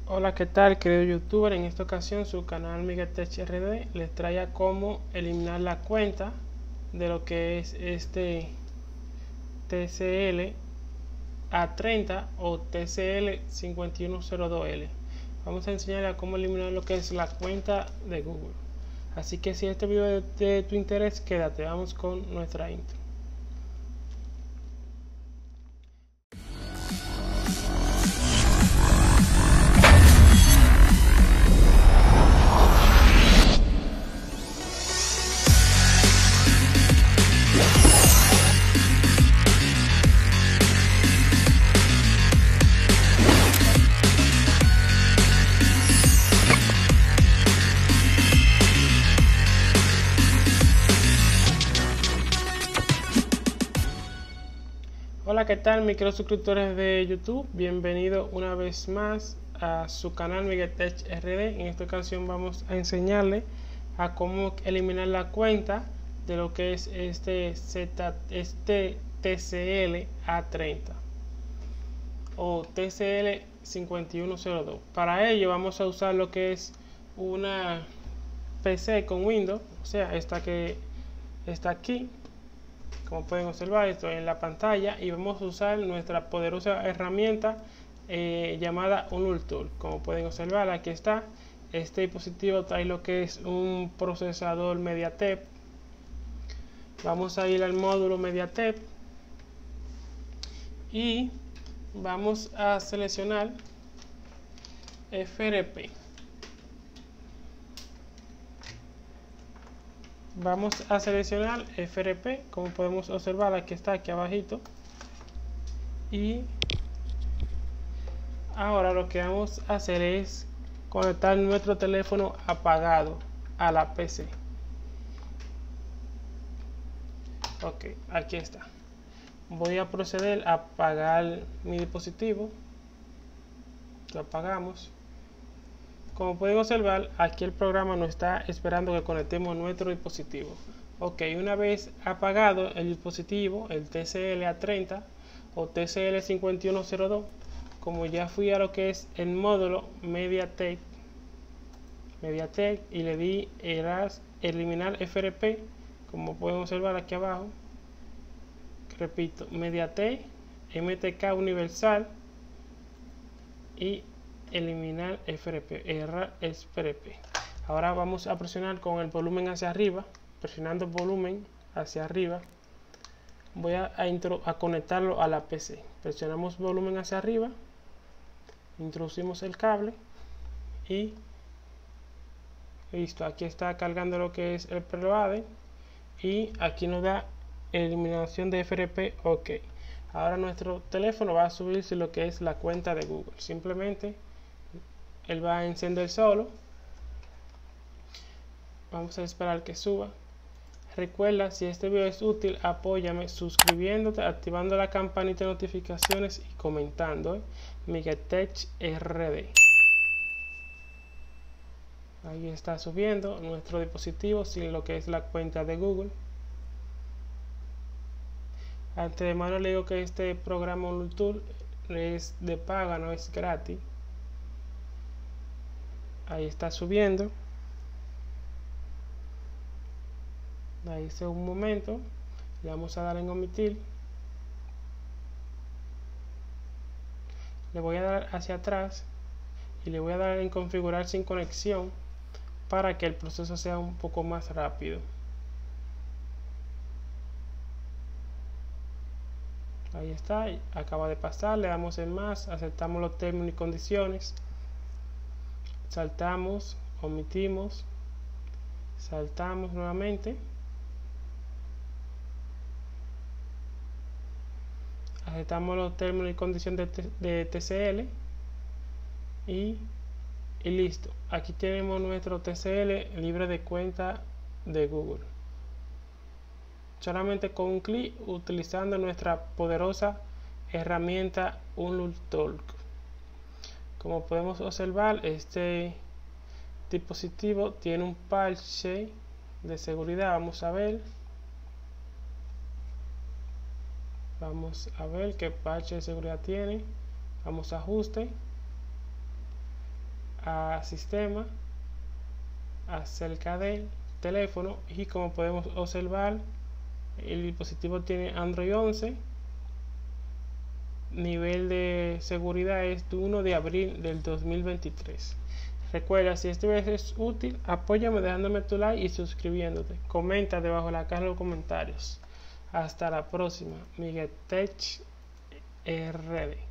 Hola, ¿qué tal, querido youtuber? En esta ocasión su canal Miguel Tech RD les trae a cómo eliminar la cuenta de lo que es este TCL A30 o TCL 5102L. Vamos a enseñar a cómo eliminar lo que es la cuenta de Google. Así que si este video es de tu interés, quédate, vamos con nuestra intro. Hola, ¿qué tal, mis queridos suscriptores de YouTube? Bienvenido una vez más a su canal Miguel Tech RD. En esta ocasión vamos a enseñarle a cómo eliminar la cuenta de lo que es este TCL A30 o TCL 5102. Para ello vamos a usar lo que es una PC con Windows, o sea, esta que está aquí. Como pueden observar, estoy en la pantalla y vamos a usar nuestra poderosa herramienta llamada Unultool. Como pueden observar, aquí está. Este dispositivo trae lo que es un procesador MediaTek. Vamos a ir al módulo MediaTek y vamos a seleccionar FRP. Vamos a seleccionar FRP, como podemos observar, aquí está, aquí abajito. Y ahora lo que vamos a hacer es conectar nuestro teléfono apagado a la PC. Ok, aquí está. Voy a proceder a apagar mi dispositivo. Lo apagamos. Como pueden observar, aquí el programa nos está esperando que conectemos nuestro dispositivo. Ok, una vez apagado el dispositivo, el TCL A30 o TCL 5102, como ya fui a lo que es el módulo MediaTek y le di eliminar FRP, como pueden observar aquí abajo. Repito, MediaTek, MTK Universal y eliminar FRP. Ahora vamos a presionar con el volumen hacia arriba, presionando el volumen hacia arriba. Voy a conectarlo a la PC. Presionamos volumen hacia arriba, introducimos el cable y listo. Aquí está cargando lo que es el preload y aquí nos da eliminación de FRP. Ok, ahora nuestro teléfono va a subirse lo que es la cuenta de Google. Simplemente él va a encender solo. Vamos a esperar que suba. Recuerda, si este video es útil, apóyame suscribiéndote, activando la campanita de notificaciones y comentando. Miguel Tech RD. Ahí está subiendo nuestro dispositivo sin lo que es la cuenta de Google. Antemano le digo que este programa Unultool es de paga, no es gratis. Ahí está subiendo. Ahí hace un momento. Le vamos a dar en omitir. Le voy a dar hacia atrás y le voy a dar en configurar sin conexión para que el proceso sea un poco más rápido. Ahí está, acaba de pasar. Le damos en más, aceptamos los términos y condiciones, saltamos, omitimos, saltamos nuevamente, aceptamos los términos y condiciones de TCL y listo. Aquí tenemos nuestro TCL libre de cuenta de Google. Solamente con un clic, utilizando nuestra poderosa herramienta Unultool. Como podemos observar, este dispositivo tiene un parche de seguridad. Vamos a ver qué parche de seguridad tiene. Vamos a ajuste, a sistema acerca del teléfono, y como podemos observar, el dispositivo tiene Android 11. Nivel de seguridad es de 1 de abril del 2023. Recuerda, si este video es útil, apóyame dejándome tu like y suscribiéndote. Comenta debajo de la caja de los comentarios. Hasta la próxima. Miguel Tech RD.